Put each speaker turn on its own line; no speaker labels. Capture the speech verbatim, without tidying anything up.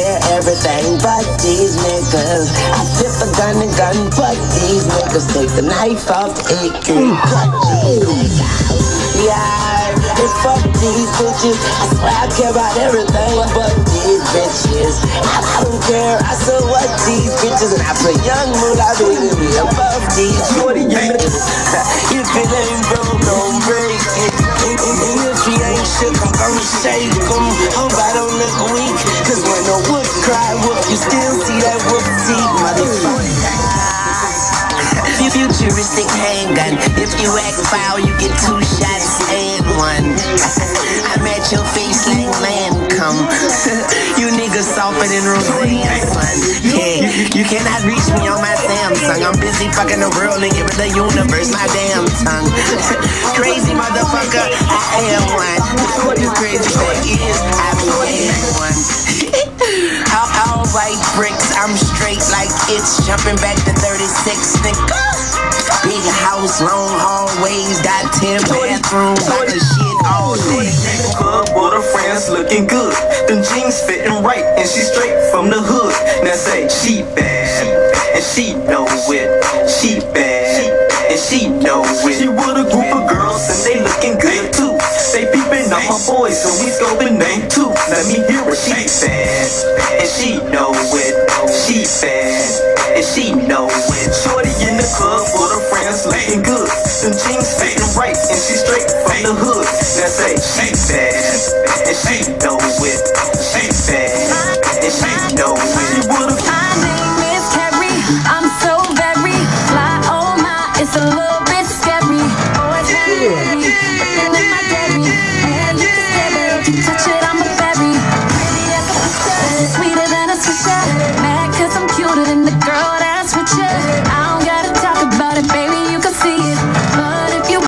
they're everything but these niggas. I flip a gun and gun, but these niggas take the knife off the A K. Cut these niggas. Yeah, and fuck these bitches. I swear I care about everything but these bitches. I, I don't care. I so what these bitches, and I put young moolah baby above these shorty niggas. If it ain't broke, don't break it. And, and, and if he ain't shook, I'm gonna shake him. Hope I don't look weak, cause when the wolf cry wolf, you still see that wolf teeth, motherfucker. Futuristic handgun. If you act foul, you get two shots and one. I'm at your face like man come. You niggas softer than Roseanne, son. Yeah, you cannot reach me on my Samsung. I'm busy fucking the world and giving the universe my damn tongue. Crazy motherfucker, I am one. What the crazy thing is, I am one. All, all white bricks, I'm straight like it's jumping back to thirty-six, nigga. Big house, long hallways, got ten bathrooms, like a shit all day.
Club with her friends looking good, them jeans fitting right, and she straight from the hood. Now say she bad, and she know it. She bad, and she know it. She with a group of girls, and they looking good too. They peeping on my boys, so we scoping name too. Let me hear what she bad, and she know it. She bad, and she know it. Shorty in the club with her friends looking good. Them jeans fitting right, and she straight from the hood. Now say she bad, and she know it. She bad, and she know it. She with a
My name is Carrie. I'm so very fly. Oh my, it's a little bit scary. Oh, it's very, in my dairy. And you can stare, but you touch